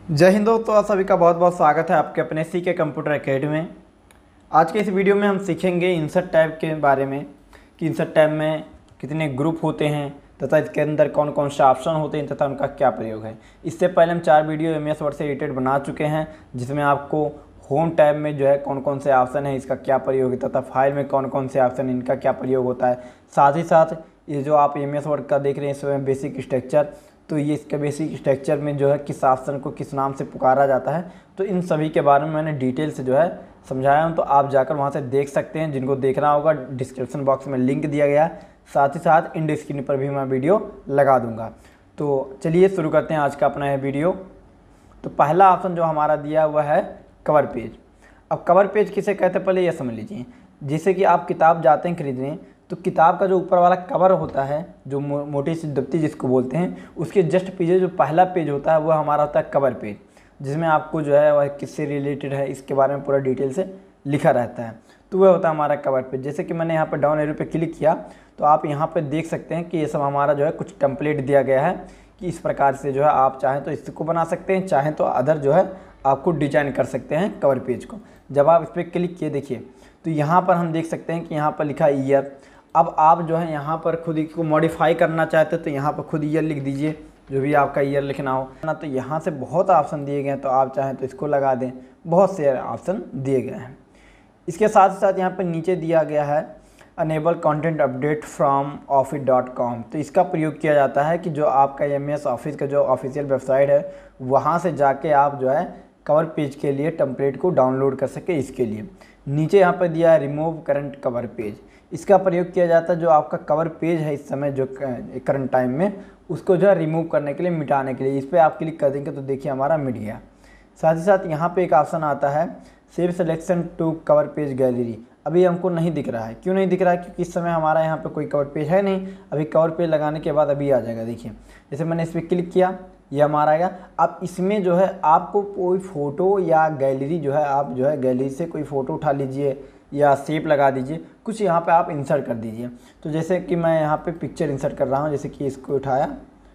जय हिंद दोस्तों, आप सभी का बहुत बहुत स्वागत है आपके अपने सी के कंप्यूटर एकेडमी में। आज के इस वीडियो में हम सीखेंगे इंसर्ट टैब के बारे में कि इंसर्ट टैब में कितने ग्रुप होते हैं तथा इसके अंदर कौन कौन से ऑप्शन होते हैं तथा उनका क्या प्रयोग है। इससे पहले हम 4 वीडियो MS वर्ड से एडिटेड बना चुके हैं, जिसमें आपको होम टैब में जो है कौन कौन से ऑप्शन है, इसका क्या प्रयोग है तथा फाइल में कौन कौन से ऑप्शन है, इनका क्या प्रयोग होता है। साथ ही साथ ये जो आप MS वर्ड का देख रहे हैं इसमें बेसिक स्ट्रक्चर, तो ये इसके बेसिक स्ट्रक्चर में जो है किस ऑप्शन को किस नाम से पुकारा जाता है, तो इन सभी के बारे में मैंने डिटेल से जो है समझाया हूँ। तो आप जाकर वहाँ से देख सकते हैं, जिनको देखना होगा डिस्क्रिप्शन बॉक्स में लिंक दिया गया है, साथ ही साथ इंड स्क्रीन पर भी मैं वीडियो लगा दूंगा। तो चलिए शुरू करते हैं आज का अपना यह वीडियो। तो पहला ऑप्शन जो हमारा दिया हुआ है कवर पेज। अब कवर पेज किसे कहते हैं पहले यह समझ लीजिए। जैसे कि आप किताब जाते हैं खरीदने, तो किताब का जो ऊपर वाला कवर होता है, जो मोटी सी दफ्ती जिसको बोलते हैं, उसके जस्ट पीछे जो पहला पेज होता है वो हमारा होता है कवर पेज, जिसमें आपको जो है वह किससे रिलेटेड है इसके बारे में पूरा डिटेल से लिखा रहता है। तो वह होता है हमारा कवर पेज। जैसे कि मैंने यहाँ पर डाउन एरो पे क्लिक किया तो आप यहाँ पर देख सकते हैं कि ये सब हमारा जो है कुछ टेम्पलेट दिया गया है कि इस प्रकार से जो है आप चाहें तो इसको बना सकते हैं, चाहें तो अदर जो है आपको डिजाइन कर सकते हैं कवर पेज को। जब आप इस पर क्लिक किए देखिए तो यहाँ पर हम देख सकते हैं कि यहाँ पर लिखा है ईयर। अब आप जो है यहाँ पर खुद ही को मॉडिफाई करना चाहते हैं तो यहाँ पर खुद ईयर लिख दीजिए, जो भी आपका ईयर लिखना हो ना। तो यहाँ से बहुत ऑप्शन दिए गए हैं, तो आप चाहें तो इसको लगा दें, बहुत से ऑप्शन दिए गए हैं। इसके साथ ही साथ यहाँ पर नीचे दिया गया है enable content update from office.com। तो इसका प्रयोग किया जाता है कि जो आपका MS ऑफिस का जो ऑफिशियल वेबसाइट है वहाँ से जाके आप जो है कवर पेज के लिए टेम्पलेट को डाउनलोड कर सके। इसके लिए नीचे यहाँ पर दिया है रिमूव करंट कवर पेज। इसका प्रयोग किया जाता है जो आपका कवर पेज है इस समय जो करंट टाइम में, उसको जो है रिमूव करने के लिए, मिटाने के लिए। इस पर आप क्लिक कर देंगे तो देखिए हमारा मिट गया। साथ ही साथ यहाँ पे एक ऑप्शन आता है save selection to cover page gallery. अभी हमको नहीं दिख रहा है। क्यों नहीं दिख रहा है? क्योंकि इस समय हमारा यहाँ पे कोई कवर पेज है नहीं। अभी कवर पेज लगाने के बाद अभी आ जाएगा। देखिए जैसे मैंने इस पर क्लिक किया, ये हमारा आएगा। अब इसमें जो है आपको कोई फ़ोटो या गैलरी जो है, आप जो है गैलरी से कोई फ़ोटो उठा लीजिए या शेप लगा दीजिए, कुछ यहाँ पे आप इंसर्ट कर दीजिए। तो जैसे कि मैं यहाँ पे पिक्चर इंसर्ट कर रहा हूँ, जैसे कि इसको उठाया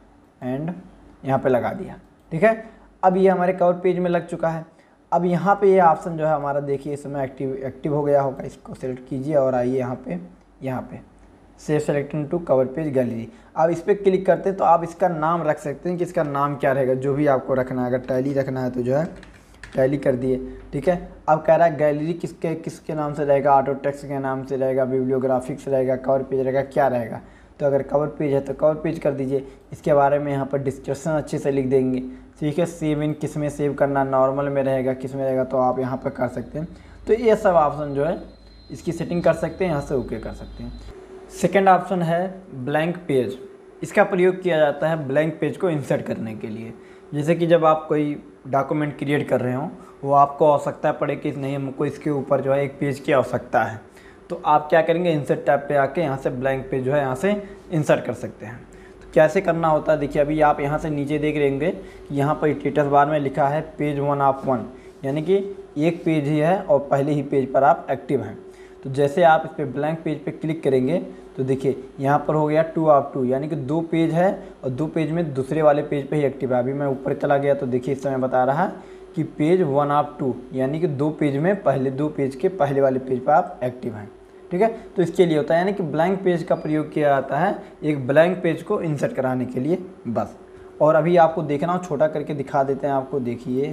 एंड यहाँ पे लगा दिया। ठीक है, अब ये हमारे कवर पेज में लग चुका है। अब यहाँ पे ये ऑप्शन जो है हमारा देखिए इस समय एक्टिव हो गया होगा। इसको सेलेक्ट कीजिए और आइए यहाँ पे save selecting to cover page gallery. आप इस पर क्लिक करते हैं तो आप इसका नाम रख सकते हैं कि इसका नाम क्या रहेगा, जो भी आपको रखना है। अगर टैली रखना है तो जो है टैली कर दिए। ठीक है, अब कह रहा है गैलरी किसके नाम से रहेगा, ऑटो टेक्स्ट के नाम से रहेगा, बिब्लियोग्राफिक्स रहेगा, कवर पेज रहेगा, क्या रहेगा। तो अगर कवर पेज है तो कवर पेज कर दीजिए। इसके बारे में यहाँ पर डिस्क्रिप्शन अच्छे से लिख देंगे। ठीक है, सेव इन किस में सेव करना, नॉर्मल में रहेगा, किस में रहेगा, तो आप यहाँ पर कर सकते हैं। तो ये सब ऑप्शन जो है इसकी सेटिंग कर सकते हैं, यहाँ से ओके कर सकते हैं। सेकेंड ऑप्शन है ब्लैंक पेज। इसका प्रयोग किया जाता है ब्लैंक पेज को इंसर्ट करने के लिए। जैसे कि जब आप कोई डॉक्यूमेंट क्रिएट कर रहे हो, वो आपको आवश्यकता पड़े कि नहीं हमको इसके ऊपर जो है एक पेज की आवश्यकता है, तो आप क्या करेंगे, इंसर्ट टैब पे आके यहाँ से ब्लैंक पेज जो है यहाँ से इंसर्ट कर सकते हैं। तो कैसे करना होता है देखिए, अभी आप यहाँ से नीचे देख रहेंगे कि यहाँ पर स्टेटस बार में लिखा है पेज 1 ऑफ 1, यानी कि एक पेज ही है और पहले ही पेज पर आप एक्टिव हैं। तो जैसे आप इस पर ब्लैंक पेज पे क्लिक करेंगे तो देखिए यहाँ पर हो गया 2 ऑफ 2, यानी कि 2 पेज है और 2 पेज में दूसरे वाले पेज पे ही एक्टिव है। अभी मैं ऊपर चला गया तो देखिए इस समय बता रहा है कि पेज 1 ऑफ 2, यानी कि 2 पेज में पहले 2 पेज के पहले वाले पेज पर आप एक्टिव हैं। ठीक है, तो इसके लिए होता है, यानी कि ब्लैंक पेज का प्रयोग किया जाता है एक ब्लैंक पेज को इंसर्ट कराने के लिए बस। और अभी आपको देखना हो, छोटा करके दिखा देते हैं आपको, देखिए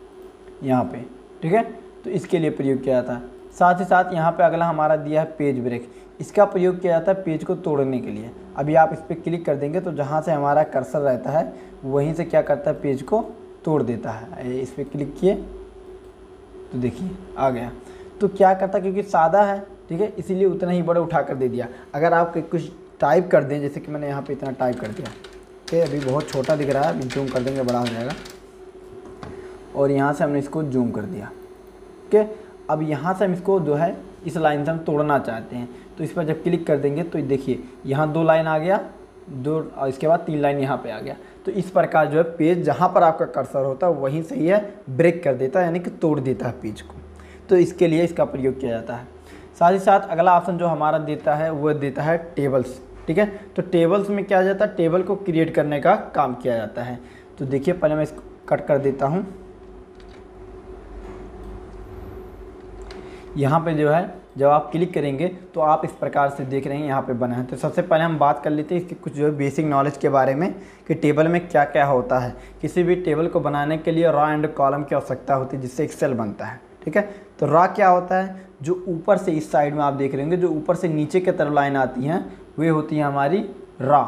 यहाँ पे। ठीक है, तो इसके लिए प्रयोग किया जाता है। साथ ही साथ यहाँ पे अगला हमारा दिया है पेज ब्रेक। इसका प्रयोग किया जाता है पेज को तोड़ने के लिए। अभी आप इस पर क्लिक कर देंगे तो जहाँ से हमारा कर्सर रहता है वहीं से क्या करता है, पेज को तोड़ देता है। इस पर क्लिक किए तो देखिए आ गया। तो क्या करता है, क्योंकि सादा है, ठीक है, इसीलिए उतना ही बड़ा उठा कर दे दिया। अगर आप कुछ टाइप कर दें, जैसे कि मैंने यहाँ पर इतना टाइप कर दिया, ठीक है, अभी बहुत छोटा दिख रहा है, अभी जूम कर देंगे, बड़ा हो जाएगा। और यहाँ से हमने इसको जूम कर दिया। ठीक है, अब यहाँ से हम इसको जो है इस लाइन से हम तोड़ना चाहते हैं, तो इस पर जब क्लिक कर देंगे तो देखिए यहाँ 2 लाइन आ गया, 2 और इसके बाद 3 लाइन यहाँ पे आ गया। तो इस प्रकार जो है पेज जहाँ पर आपका कर्सर होता है वहीं से ही है ब्रेक कर देता है, यानी कि तोड़ देता है पेज को। तो इसके लिए इसका प्रयोग किया जाता है। साथ ही साथ अगला ऑप्शन जो हमारा देता है वो देता है टेबल्स। ठीक है, तो टेबल्स में क्या जाता है, टेबल को क्रिएट करने का काम किया जाता है। तो देखिए पहले मैं इसको कट कर देता हूँ। यहाँ पे जो है जब आप क्लिक करेंगे तो आप इस प्रकार से देख रहे हैं यहाँ पे बना है। तो सबसे पहले हम बात कर लेते हैं इसकी कुछ जो है बेसिक नॉलेज के बारे में कि टेबल में क्या क्या होता है। किसी भी टेबल को बनाने के लिए रॉ एंड कॉलम की आवश्यकता होती है जिससे एक्सेल बनता है। ठीक है, तो रॉ क्या होता है, जो ऊपर से इस साइड में आप देख रहे होंगे जो ऊपर से नीचे की तरफ लाइन आती हैं वे होती हैं हमारी रॉ,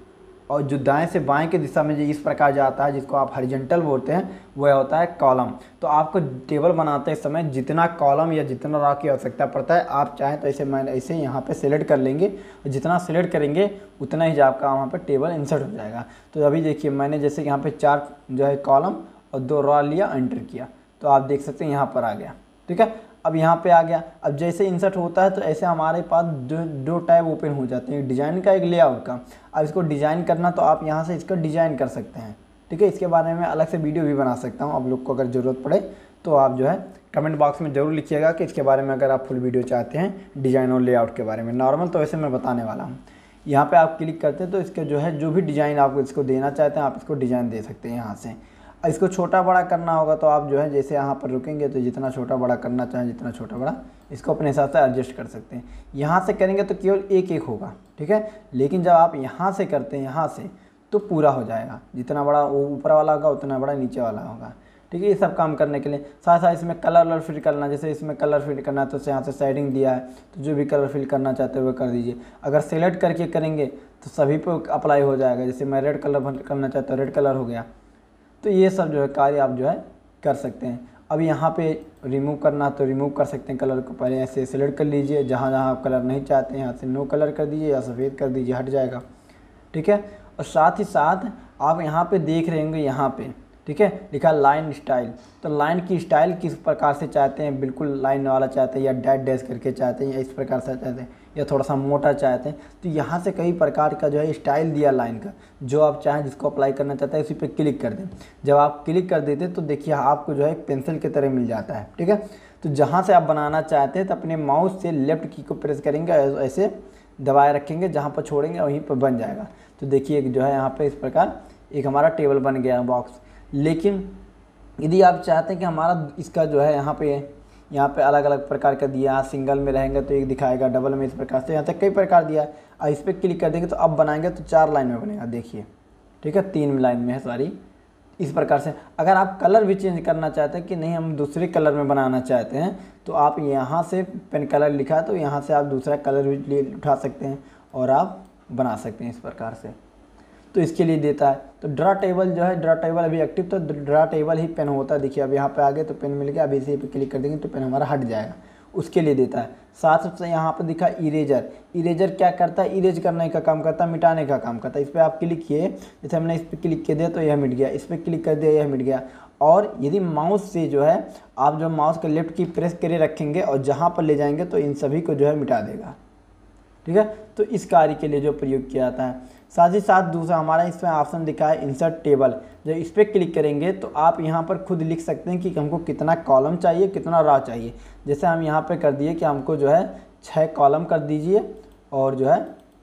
और जो दाएं से बाएं की दिशा में जो इस प्रकार जाता है जिसको आप हॉरिजॉन्टल बोलते हैं वह होता है कॉलम। तो आपको टेबल बनाते समय जितना कॉलम या जितना रॉ की आवश्यकता पड़ता है आप चाहें तो ऐसे यहाँ पे सिलेक्ट कर लेंगे, और जितना सिलेक्ट करेंगे उतना ही आपका वहाँ पर टेबल इंसर्ट हो जाएगा। तो अभी देखिए मैंने जैसे यहाँ पे 4 जो है कॉलम और 2 रॉ लिया, एंटर किया तो आप देख सकते हैं यहाँ पर आ गया। ठीक है, अब यहाँ पे आ गया। अब जैसे इंसर्ट होता है तो ऐसे हमारे पास दो टैब ओपन हो जाते हैं, डिज़ाइन का एक लेआउट का। अब इसको डिज़ाइन करना तो आप यहाँ से इसका डिज़ाइन कर सकते हैं। ठीक है, इसके बारे में अलग से वीडियो भी बना सकता हूँ, आप लोग को अगर ज़रूरत पड़े तो आप जो है कमेंट बॉक्स में ज़रूर लिखिएगा कि इसके बारे में अगर आप फुल वीडियो चाहते हैं डिज़ाइन और लेआउट के बारे में। नॉर्मल तो वैसे मैं बताने वाला हूँ। यहाँ पर आप क्लिक करते हैं तो इसके जो है जो भी डिज़ाइन आप इसको देना चाहते हैं आप इसको डिज़ाइन दे सकते हैं यहाँ से। इसको छोटा बड़ा करना होगा तो आप जो है जैसे यहाँ पर रुकेंगे तो जितना छोटा बड़ा करना चाहें जितना छोटा बड़ा इसको अपने हिसाब से एडजस्ट कर सकते हैं। यहाँ से करेंगे तो केवल एक एक होगा। ठीक है, लेकिन जब आप यहाँ से करते हैं यहाँ से तो पूरा हो जाएगा, जितना बड़ा वो ऊपर वाला होगा उतना बड़ा नीचे वाला होगा। ठीक है, ये सब काम करने के लिए साथ साथ इसमें कलर फिट करना, जैसे इसमें कलर फिट करना है तो यहाँ से शेडिंग दिया है तो जो भी कलर फिल करना चाहते हैं वो कर दीजिए। अगर सेलेक्ट करके करेंगे तो सभी पे अप्लाई हो जाएगा। जैसे मैं रेड कलर करना चाहता हूँ, रेड कलर हो गया। तो ये सब जो है कार्य आप जो है कर सकते हैं। अब यहाँ पे रिमूव करना तो रिमूव कर सकते हैं कलर को, पहले ऐसे सिलेक्ट कर लीजिए, जहाँ जहाँ आप कलर नहीं चाहते हैं यहाँ से नो कलर कर दीजिए या सफ़ेद कर दीजिए, हट जाएगा। ठीक है, और साथ ही साथ आप यहाँ पे देख रहे होंगे यहाँ पे ठीक है लिखा लाइन स्टाइल। तो लाइन की स्टाइल किस प्रकार से चाहते हैं, बिल्कुल लाइन वाला चाहते हैं या डैश डैश करके चाहते हैं या इस प्रकार से चाहते हैं या थोड़ा सा मोटा चाहते हैं, तो यहाँ से कई प्रकार का जो है स्टाइल दिया लाइन का, जो आप चाहें जिसको अप्लाई करना चाहते हैं उसी पे क्लिक कर दें। जब आप क्लिक कर देते तो देखिए आपको जो है एक पेंसिल की तरह मिल जाता है। ठीक है, तो जहाँ से आप बनाना चाहते हैं तो अपने माउस से लेफ्ट की को प्रेस करेंगे, ऐसे दबाए रखेंगे, जहाँ पर छोड़ेंगे वहीं पर बन जाएगा। तो देखिए जो है यहाँ पर इस प्रकार एक हमारा टेबल बन गया बॉक्स। लेकिन यदि आप चाहते हैं कि हमारा इसका जो है यहाँ पे अलग अलग प्रकार का दिया, सिंगल में रहेंगे तो एक दिखाएगा, डबल में इस प्रकार से, यहाँ तक कई प्रकार दिया है। और इस पर क्लिक कर देंगे तो अब बनाएंगे तो 4 लाइन में बनेगा, देखिए। ठीक है, 3 लाइन में है सॉरी, इस प्रकार से। अगर आप कलर भी चेंज करना चाहते हैं कि नहीं हम दूसरे कलर में बनाना चाहते हैं तो आप यहाँ से पेन कलर लिखा है तो यहाँ से आप दूसरा कलर भी उठा सकते हैं और आप बना सकते हैं इस प्रकार से। तो इसके लिए देता है। तो ड्रा टेबल जो है, ड्रा टेबल अभी एक्टिव, तो ड्रा टेबल ही पेन होता है। देखिए अब यहाँ पे आ गए तो पेन मिल गया, अभी इसी पे क्लिक कर देंगे तो पेन हमारा हट जाएगा, उसके लिए देता है। साथ से यहाँ पे दिखा इरेजर। इरेजर क्या करता है, इरेज करने का काम करता है, मिटाने का काम करता है। इस पर आप क्लिक किए, जैसे हमने इस पर क्लिक किया दिया तो यह मिट गया, इस पर क्लिक कर दिया यह मिट गया। और यदि माउस से जो है आप जो माउस के लेफ्ट की प्रेस करे रखेंगे और जहाँ पर ले जाएंगे तो इन सभी को जो है मिटा देगा। ठीक है, तो इस कार्य के लिए जो प्रयोग किया जाता है। साथ ही साथ दूसरा हमारा इसमें ऑप्शन दिखा है इंसर्ट टेबल। जब इस पर क्लिक करेंगे तो आप यहाँ पर खुद लिख सकते हैं कि हमको कितना कॉलम चाहिए, कितना रॉ चाहिए। जैसे हम यहाँ पे कर दिए कि हमको जो है 6 कॉलम कर दीजिए और जो है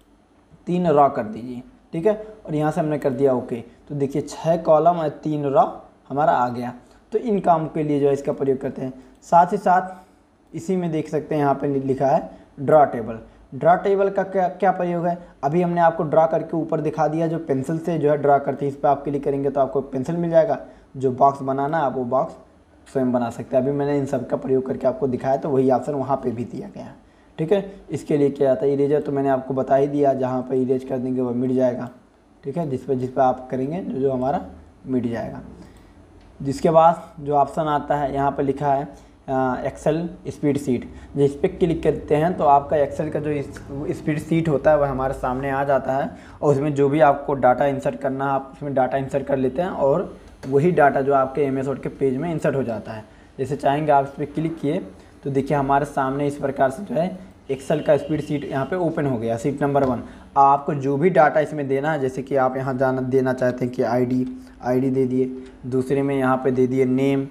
3 रॉ कर दीजिए। ठीक है, और यहाँ से हमने कर दिया ओके। तो देखिए 6 कॉलम और 3 रॉ हमारा आ गया। तो इन काम के लिए जो है इसका प्रयोग करते हैं। साथ ही साथ इसी में देख सकते हैं यहाँ पर लिखा है ड्रा टेबल। ड्रा टेबल का क्या प्रयोग है, अभी हमने आपको ड्रा करके ऊपर दिखा दिया, जो पेंसिल से जो है ड्रा करते हैं। इस पर आप क्लिक करेंगे तो आपको पेंसिल मिल जाएगा, जो बॉक्स बनाना है आप वो बॉक्स स्वयं बना सकते हैं। अभी मैंने इन सब का प्रयोग करके आपको दिखाया तो वही ऑप्शन वहाँ पे भी दिया गया है। ठीक है, इसके लिए क्या आता है इरेजर, तो मैंने आपको बता ही दिया, जहाँ पर इरेज कर देंगे वो मिट जाएगा। ठीक है, जिस पर आप करेंगे जो हमारा मिट जाएगा। जिसके बाद जो ऑप्शन आता है यहाँ पर लिखा है एक्सेल स्प्रेड शीट। जिस पर क्लिक करते हैं तो आपका एक्सेल का जो स्प्रेड शीट होता है वह हमारे सामने आ जाता है, और उसमें जो भी आपको डाटा इंसर्ट करना है आप उसमें डाटा इंसर्ट कर लेते हैं और वही डाटा जो आपके एमएस वर्ड के पेज में इंसर्ट हो जाता है। जैसे चाहेंगे आप इस पर क्लिक किए तो देखिए हमारे सामने इस प्रकार से जो है एक्सेल का स्प्रेड शीट यहाँ पे ओपन हो गया, शीट नंबर 1। आपको जो भी डाटा इसमें देना है, जैसे कि आप यहाँ देना चाहते हैं कि आईडी दे दिए, दूसरे में यहाँ पे दे दिए नेम।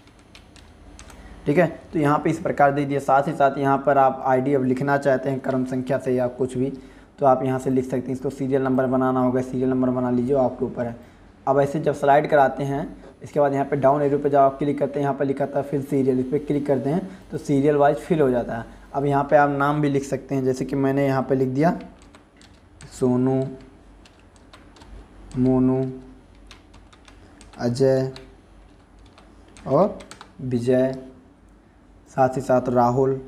ठीक है, तो यहाँ पे इस प्रकार दे दिए। साथ ही साथ यहाँ पर आप आईडी अब लिखना चाहते हैं क्रम संख्या से या कुछ भी तो आप यहाँ से लिख सकते हैं। इसको सीरियल नंबर बनाना होगा, सीरियल नंबर बना लीजिए, आपके ऊपर है। अब ऐसे जब स्लाइड कराते हैं इसके बाद यहाँ पे डाउन एरो पे जब आप क्लिक करते हैं, यहाँ पे लिखा था फिल सीरियल, इस पर क्लिक करते हैं तो सीरियल वाइज फिल हो जाता है। अब यहाँ पे आप नाम भी लिख सकते हैं, जैसे कि मैंने यहाँ पे लिख दिया सोनू, मोनू, अजय और विजय, साथ ही साथ राहुल।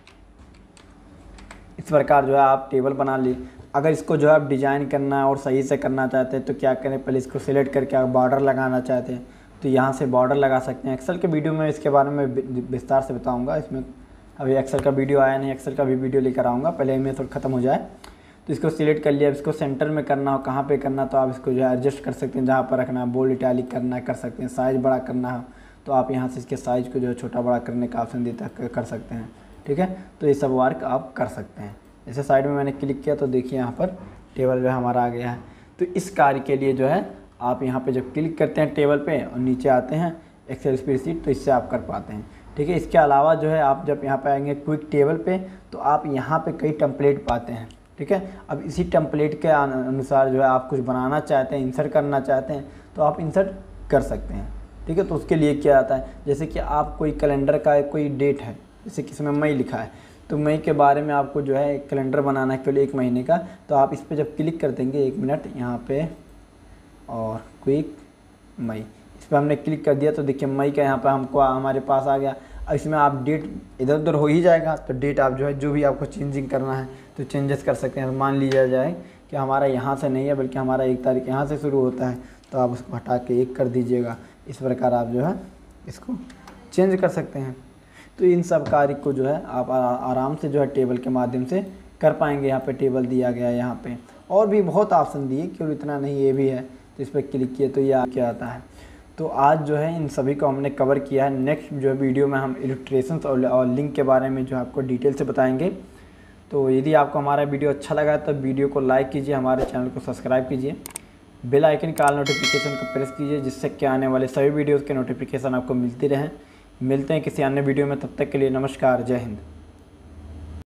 इस प्रकार जो है आप टेबल बना ली। अगर इसको जो है आप डिज़ाइन करना है और सही से करना चाहते हैं तो क्या करें, पहले इसको सिलेक्ट करके आप बॉर्डर लगाना चाहते हैं तो यहाँ से बॉर्डर लगा सकते हैं। एक्सेल के वीडियो में इसके बारे में विस्तार से बताऊँगा, इसमें अभी एक्सेल का वीडियो आया नहीं, एक्सेल का भी वीडियो लेकर आऊँगा, पहले इमेज थोड़ा ख़त्म हो जाए। तो इसको सिलेक्ट कर लिया। अब इसको सेंटर में करना हो, कहाँ पे करना, तो आप इसको जो है एडजस्ट कर सकते हैं, जहाँ पर रखना है, बोल्ड इटैलिक करना है कर सकते हैं, साइज़ बड़ा करना हो तो आप यहाँ से इसके साइज़ को जो है छोटा बड़ा करने का ऑप्शन देता कर सकते हैं। ठीक है, तो ये सब वर्क आप कर सकते हैं। जैसे साइड में मैंने क्लिक किया तो देखिए यहाँ पर टेबल जो है हमारा आ गया है। तो इस कार्य के लिए जो है आप यहाँ पे जब क्लिक करते हैं टेबल पे और नीचे आते हैं एक्सेल स्प्रेडशीट, तो इससे आप कर पाते हैं। ठीक है, इसके अलावा जो है आप जब यहाँ पे आएंगे क्विक टेबल पे तो आप यहाँ पे कई टेम्पलेट पाते हैं। ठीक है, अब इसी टेम्पलेट के अनुसार जो है आप कुछ बनाना चाहते हैं, इंसर्ट करना चाहते हैं तो आप इंसर्ट कर सकते हैं। ठीक है, तो उसके लिए क्या आता है, जैसे कि आप कोई कैलेंडर का कोई डेट है, जैसे कि इसमें मई लिखा है तो मई के बारे में आपको जो है एक कैलेंडर बनाना है केवल 1 महीने का, तो आप इस पर जब क्लिक कर देंगे, 1 मिनट यहाँ पे, और क्विक मई, इस पर हमने क्लिक कर दिया तो देखिए मई का यहाँ पर हमको हमारे पास आ गया। अब इसमें आप डेट इधर उधर हो ही जाएगा तो डेट आप जो है जो भी आपको चेंजिंग करना है तो चेंजेस कर सकते हैं। तो मान लिया जाए कि हमारा यहाँ से नहीं है बल्कि हमारा 1 तारीख यहाँ से शुरू होता है तो आप उसको हटा के 1 कर दीजिएगा। इस प्रकार आप जो है इसको चेंज कर सकते हैं। तो इन सब कार्य को जो है आप आराम से जो है टेबल के माध्यम से कर पाएंगे। यहाँ पे टेबल दिया गया है, यहाँ पे और भी बहुत ऑप्शन दिए, केवल इतना नहीं ये भी है, तो इस पर क्लिक किए तो ये क्या आता है। तो आज जो है इन सभी को हमने कवर किया है। नेक्स्ट जो वीडियो में हम इलस्ट्रेशंस और लिंक के बारे में जो आपको डिटेल से बताएंगे। तो यदि आपको हमारा वीडियो अच्छा लगा तो वीडियो को लाइक कीजिए, हमारे चैनल को सब्सक्राइब कीजिए, बेल आइकन का ऑल नोटिफिकेशन को प्रेस कीजिए, जिससे कि आने वाले सभी वीडियोज़ के नोटिफिकेशन आपको मिलती रहें। मिलते हैं किसी अन्य वीडियो में, तब तक के लिए नमस्कार, जय हिंद।